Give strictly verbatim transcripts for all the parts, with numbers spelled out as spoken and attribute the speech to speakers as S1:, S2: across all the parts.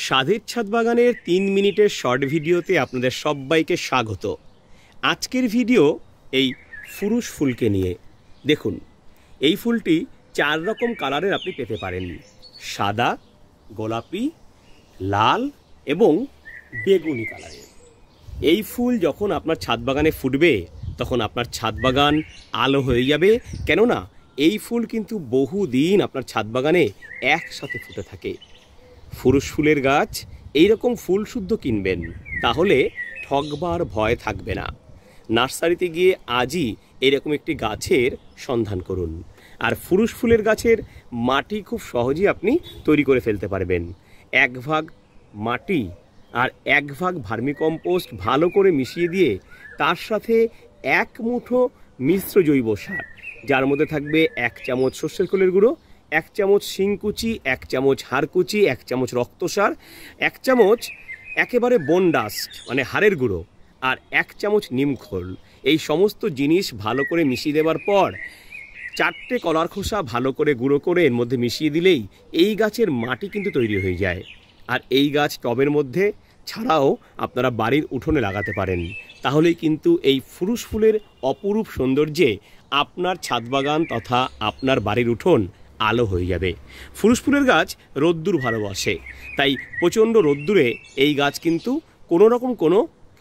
S1: স্বাদের ছাদ বাগানের তিন মিনিটের শর্ট ভিডিওতে আপনাদের সবাইকে স্বাগত। আজকের ভিডিও এই ফুরুষ ফুলকে নিয়ে। দেখুন, এই ফুলটি চার রকম কালারের আপনি পেতে পারেন: সাদা, গোলাপি, লাল এবং বেগুনি কালারের। এই ফুল যখন আপনার ছাদ বাগানে ফুটবে তখন আপনার ছাদ বাগান আলো হয়ে যাবে, কেননা এই ফুল কিন্তু বহুদিন আপনার ছাদ বাগানে একসাথে ফুটে থাকে। ফুরুষ ফুলের গাছ এইরকম ফুল শুদ্ধ কিনবেন, তাহলে ঠকবার ভয় থাকবে না। নার্সারিতে গিয়ে আজই এরকম একটি গাছের সন্ধান করুন। আর ফুরুষ ফুলের গাছের মাটি খুব সহজেই আপনি তৈরি করে ফেলতে পারবেন। এক ভাগ মাটি আর এক ভাগ ভার্মিকম্পোস্ট ভালো করে মিশিয়ে দিয়ে তার সাথে এক মুঠো মিশ্র জৈব সার, যার মধ্যে থাকবে এক চামচ সর্ষের খোলের গুঁড়ো, এক চামচ শিংকুচি, এক চামচ হাড়কুচি, এক চামচ রক্তসার, এক চামচ একেবারে বোন ডাস্ট মানে হাড়ের গুঁড়ো, আর এক চামচ নিমখোল। এই সমস্ত জিনিস ভালো করে মিশিয়ে দেওয়ার পর চারটে কলার খোসা ভালো করে গুঁড়ো করে এর মধ্যে মিশিয়ে দিলেই এই গাছের মাটি কিন্তু তৈরি হয়ে যায়। আর এই গাছ টবের মধ্যে ছাড়াও আপনারা বাড়ির উঠোনে লাগাতে পারেন। তাহলেই কিন্তু এই ফুরুষ ফুলের অপরূপ সৌন্দর্যে আপনার ছাদ বাগান তথা আপনার বাড়ির উঠোন আলো হয়ে যাবে। ফুরুষ ফুলের গাছ রোদ্দুর ভালোবাসে, তাই প্রচণ্ড রোদ্দুরে এই গাছ কিন্তু কোনো রকম কোনো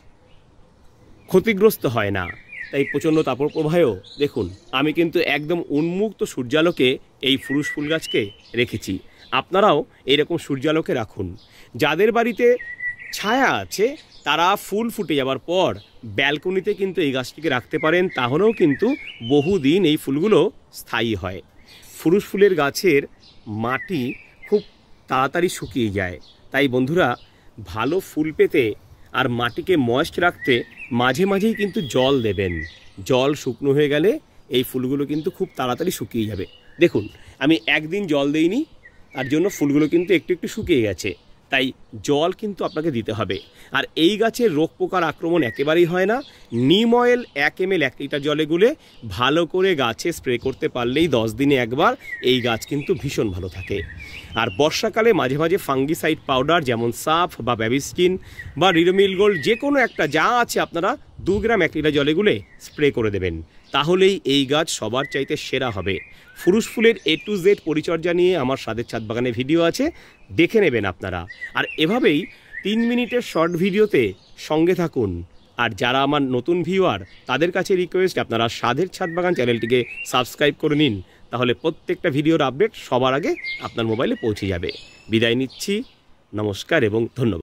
S1: ক্ষতিগ্রস্ত হয় না। তাই প্রচণ্ড তাপপ্রবাহেও দেখুন, আমি কিন্তু একদম উন্মুক্ত সূর্যালোকে এই ফুরুষ ফুল গাছকে রেখেছি। আপনারাও এইরকম সূর্যালোকে রাখুন। যাদের বাড়িতে ছায়া আছে তারা ফুল ফুটে যাওয়ার পর ব্যালকনিতে কিন্তু এই গাছটিকে রাখতে পারেন, তাহলেও কিন্তু বহুদিন এই ফুলগুলো স্থায়ী হয়। ফুরুষ ফুলের গাছের মাটি খুব তাড়াতাড়ি শুকিয়ে যায়, তাই বন্ধুরা ভালো ফুল পেতে আর মাটিকে ময়েস্ট রাখতে মাঝে মাঝেই কিন্তু জল দেবেন। জল শুকনো হয়ে গেলে এই ফুলগুলো কিন্তু খুব তাড়াতাড়ি শুকিয়ে যাবে। দেখুন, আমি একদিন জল দিইনি, তার জন্য ফুলগুলো কিন্তু একটু একটু শুকিয়ে গেছে। তাই জল কিন্তু আপনাকে দিতে হবে। আর এই গাছের রোগ পোকার আক্রমণ একেবারেই হয় না। নিম অয়েল এক এম এল এক লিটার জলে গুলে ভালো করে গাছে স্প্রে করতে পারলেই দশ দিনে একবার এই গাছ কিন্তু ভীষণ ভালো থাকে। আর বর্ষাকালে মাঝে মাঝে ফাঙ্গিসাইড পাউডার যেমন সাফ বা ব্যাবিস্টিন বা রিডোমিল গোল্ড যে কোনো একটা যা আছে আপনারা দু গ্রাম এক লিটার জলে গুলে স্প্রে করে দেবেন, তাহলেই এই গাছ সবার চাইতে সেরা হবে। ফুরুষ ফুলের এ টু জেড পরিচর্যা নিয়ে আমার স্বাদের ছাদ বাগানে ভিডিও আছে, দেখে নেবেন আপনারা। আর এভাবেই তিন মিনিটের শর্ট ভিডিওতে সঙ্গে থাকুন। আর যারা আমার নতুন ভিউয়ার তাদের কাছে রিকোয়েস্ট, আপনারা স্বাদের ছাদ বাগান চ্যানেলটিকে সাবস্ক্রাইব করে নিন, তাহলে প্রত্যেকটা ভিডিওর আপডেট সবার আগে আপনার মোবাইলে পৌঁছে যাবে। বিদায় নিচ্ছি, নমস্কার এবং ধন্যবাদ।